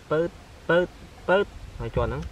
bớt bớt bớt rồi cho nó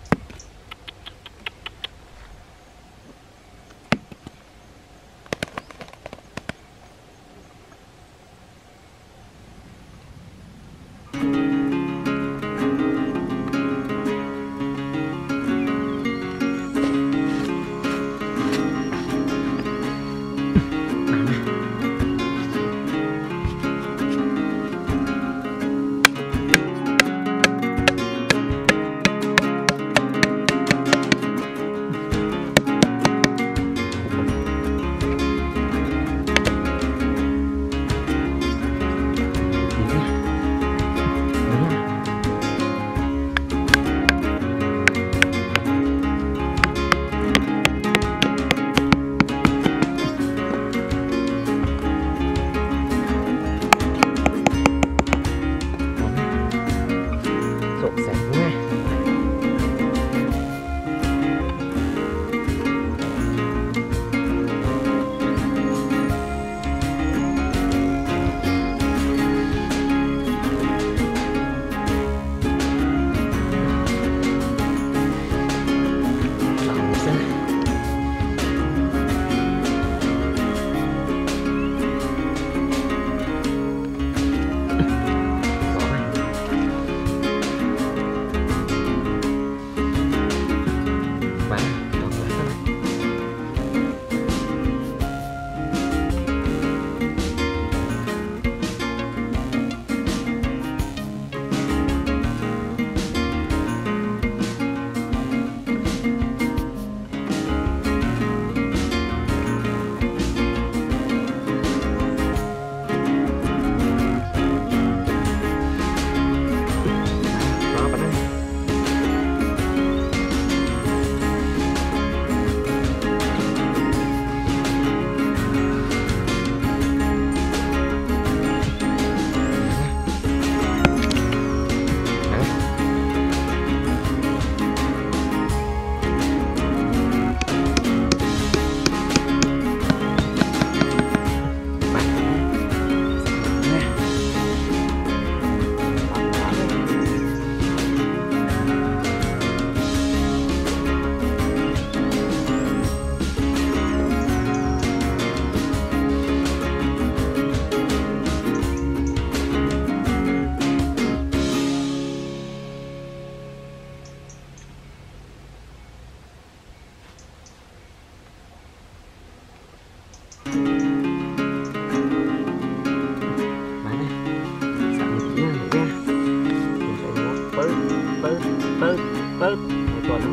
bớt cho nó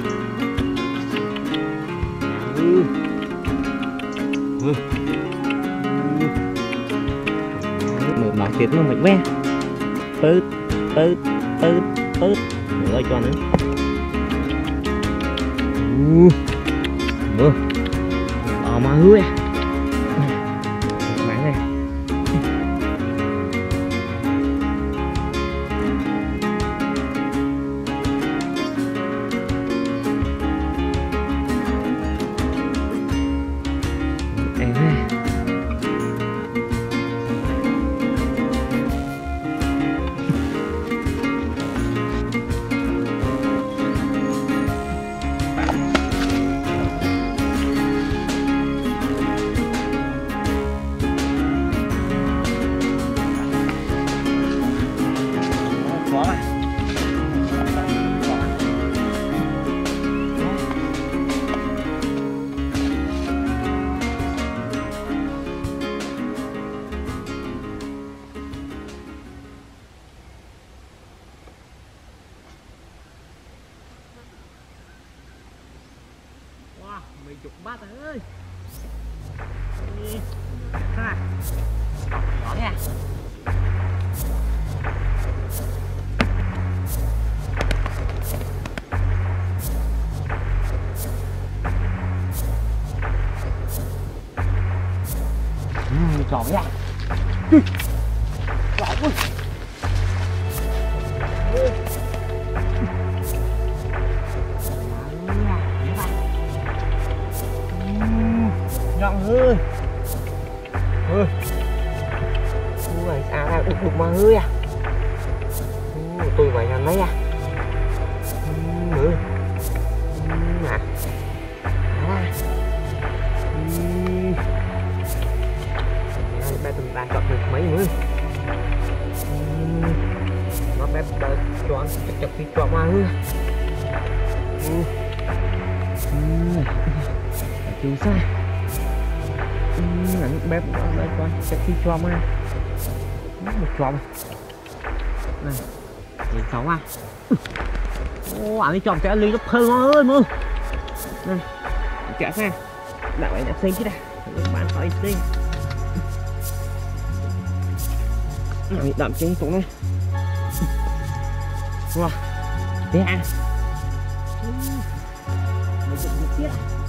một màu thịt nó mạnh quá bớt bớt bớt bớt nữa cho nó mà hứa mảng này mày chục bát ơi ha nhỏ nha tròn nha tròn ui nhọn hơi này à đục đục mà hơi à tôi vậy là lấy à nè bé tụi ta chọn được mấy nữa nó bé chọn chọc đi chọn mà nữa chú xa ảnh bé đây coi chọc đi chọn mà một chọn này thì xấu à ô ảnh đi chọn cái ly nó thơm ơi mưa này chả xa đạo ấy đã xinh chứ đây bạn khỏi xinh này đậm chân xuống đây wow thế à mấy chục tiết